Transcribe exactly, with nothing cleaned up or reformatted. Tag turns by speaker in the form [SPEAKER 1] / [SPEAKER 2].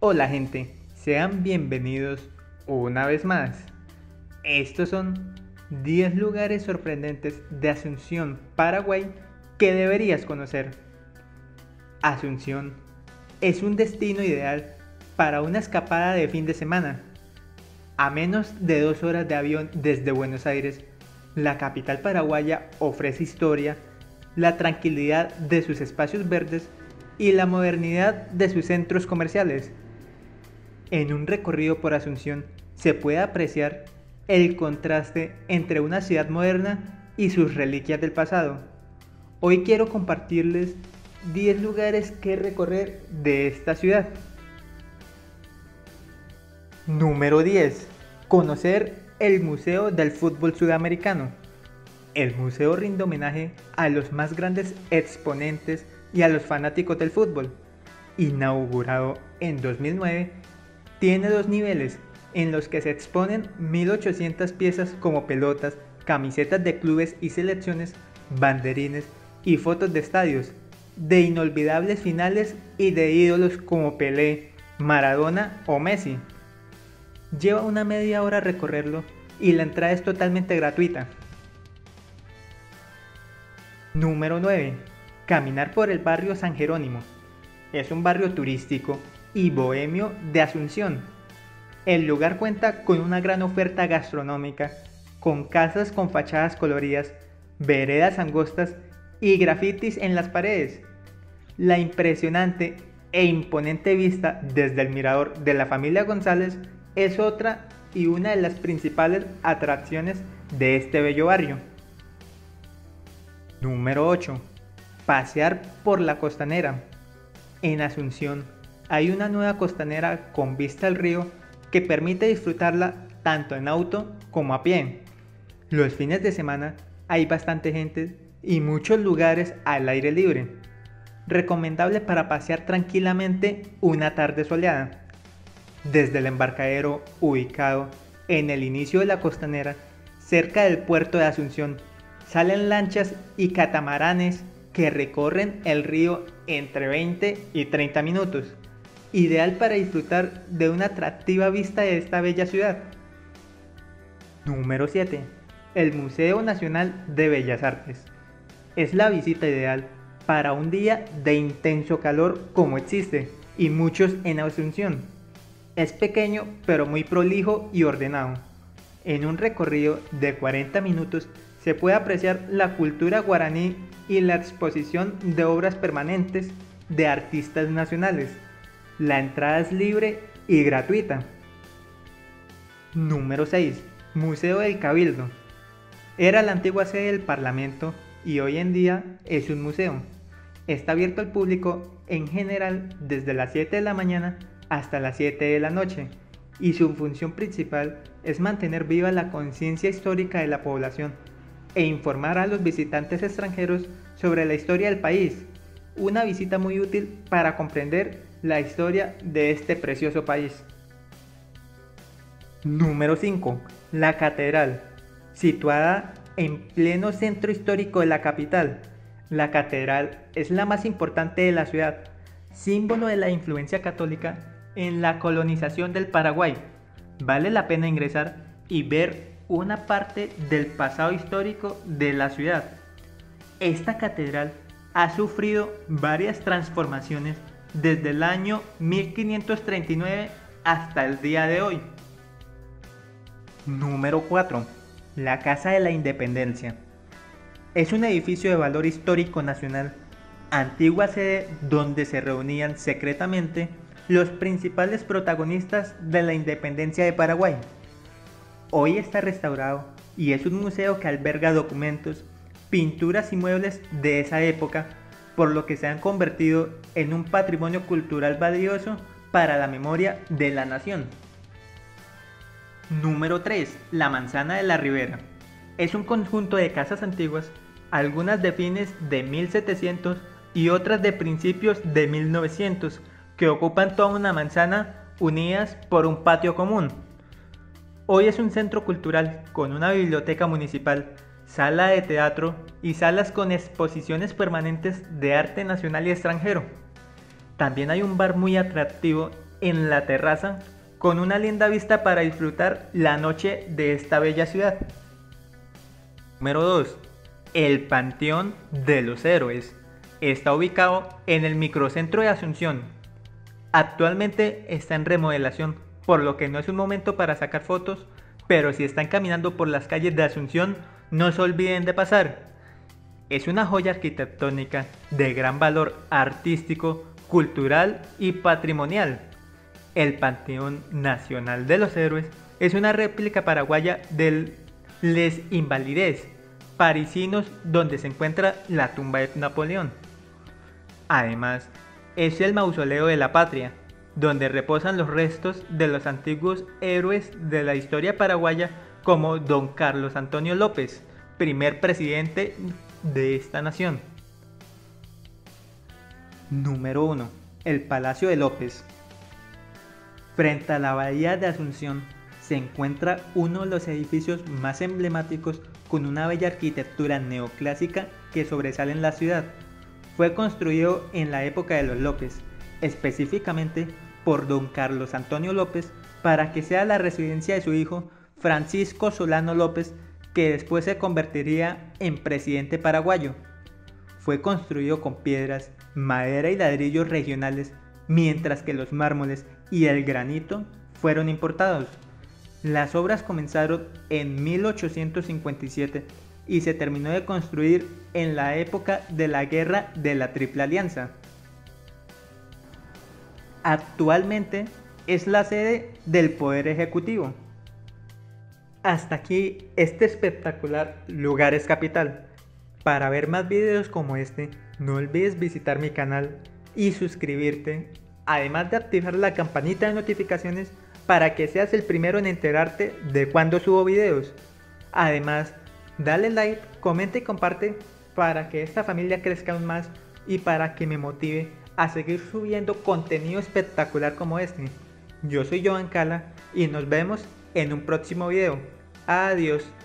[SPEAKER 1] Hola gente, sean bienvenidos una vez más. Estos son diez lugares sorprendentes de Asunción, Paraguay que deberías conocer. Asunción es un destino ideal para una escapada de fin de semana. A menos de dos horas de avión desde Buenos Aires, la capital paraguaya ofrece historia, la tranquilidad de sus espacios verdes y la modernidad de sus centros comerciales. En un recorrido por Asunción se puede apreciar el contraste entre una ciudad moderna y sus reliquias del pasado. Hoy quiero compartirles diez lugares que recorrer de esta ciudad. Número diez. Conocer el Museo del Fútbol Sudamericano. El museo rinde homenaje a los más grandes exponentes y a los fanáticos del fútbol. Inaugurado en dos mil nueve, tiene dos niveles en los que se exponen mil ochocientas piezas como pelotas, camisetas de clubes y selecciones, banderines y fotos de estadios, de inolvidables finales y de ídolos como Pelé, Maradona o Messi. Lleva una media hora recorrerlo y la entrada es totalmente gratuita. Número nueve. Caminar por el barrio San Jerónimo. Es un barrio turístico y bohemio de Asunción. El lugar cuenta con una gran oferta gastronómica, con casas con fachadas coloridas, veredas angostas y grafitis en las paredes. La impresionante e imponente vista desde el mirador de la familia González es otra y una de las principales atracciones de este bello barrio. Número ocho. Pasear por la costanera. En Asunción hay una nueva costanera con vista al río que permite disfrutarla tanto en auto como a pie. Los fines de semana hay bastante gente y muchos lugares al aire libre. Recomendable para pasear tranquilamente una tarde soleada. Desde el embarcadero ubicado en el inicio de la costanera, cerca del puerto de Asunción, salen lanchas y catamaranes que recorren el río entre veinte y treinta minutos, ideal para disfrutar de una atractiva vista de esta bella ciudad. Número siete. El Museo Nacional de Bellas Artes. Es la visita ideal para un día de intenso calor como existe y muchos en Asunción. Es pequeño pero muy prolijo y ordenado. En un recorrido de cuarenta minutos se puede apreciar la cultura guaraní y la exposición de obras permanentes de artistas nacionales. La entrada es libre y gratuita. Número seis. Museo del Cabildo. Era la antigua sede del Parlamento y hoy en día es un museo. Está abierto al público en general desde las siete de la mañana hasta las siete de la noche y su función principal es mantener viva la conciencia histórica de la población e informar a los visitantes extranjeros sobre la historia del país. Una visita muy útil para comprender la historia de este precioso país. Número cinco. La Catedral. Situada en pleno centro histórico de la capital, la catedral es la más importante de la ciudad, símbolo de la influencia católica en la colonización del Paraguay. Vale la pena ingresar y ver una parte del pasado histórico de la ciudad. Esta catedral ha sufrido varias transformaciones desde el año mil quinientos treinta y nueve hasta el día de hoy. Número cuatro. La Casa de la Independencia. Es un edificio de valor histórico nacional, antigua sede donde se reunían secretamente los principales protagonistas de la independencia de Paraguay. Hoy está restaurado y es un museo que alberga documentos, pinturas y muebles de esa época, por lo que se han convertido en un patrimonio cultural valioso para la memoria de la nación. Número tres. La Manzana de la Ribera. Es un conjunto de casas antiguas, algunas de fines de mil setecientos y otras de principios de mil novecientos, que ocupan toda una manzana unidas por un patio común. Hoy es un centro cultural con una biblioteca municipal, sala de teatro y salas con exposiciones permanentes de arte nacional y extranjero. También hay un bar muy atractivo en la terraza con una linda vista para disfrutar la noche de esta bella ciudad. Número dos. El Panteón de los Héroes. Está ubicado en el microcentro de Asunción. Actualmente está en remodelación, por lo que no es un momento para sacar fotos, pero si están caminando por las calles de Asunción, no se olviden de pasar. Es una joya arquitectónica de gran valor artístico, cultural y patrimonial. El Panteón Nacional de los Héroes es una réplica paraguaya del Les Invalides parisinos donde se encuentra la tumba de Napoleón. Además, es el mausoleo de la patria, donde reposan los restos de los antiguos héroes de la historia paraguaya como don Carlos Antonio López, primer presidente de esta nación. Número uno. El Palacio de López. Frente a la bahía de Asunción se encuentra uno de los edificios más emblemáticos con una bella arquitectura neoclásica que sobresale en la ciudad. Fue construido en la época de los López, específicamente por don Carlos Antonio López, para que sea la residencia de su hijo Francisco Solano López, que después se convertiría en presidente paraguayo. Fue construido con piedras, madera y ladrillos regionales, mientras que los mármoles y el granito fueron importados. Las obras comenzaron en mil ochocientos cincuenta y siete y se terminó de construir en la época de la Guerra de la Triple Alianza. Actualmente es la sede del Poder Ejecutivo. Hasta aquí este espectacular Lugares Capital. Para ver más videos como este, no olvides visitar mi canal y suscribirte, además de activar la campanita de notificaciones para que seas el primero en enterarte de cuando subo videos. Además, dale like, comenta y comparte para que esta familia crezca aún más y para que me motive a seguir subiendo contenido espectacular como este. Yo soy Joan Cala y nos vemos en un próximo video. Adiós.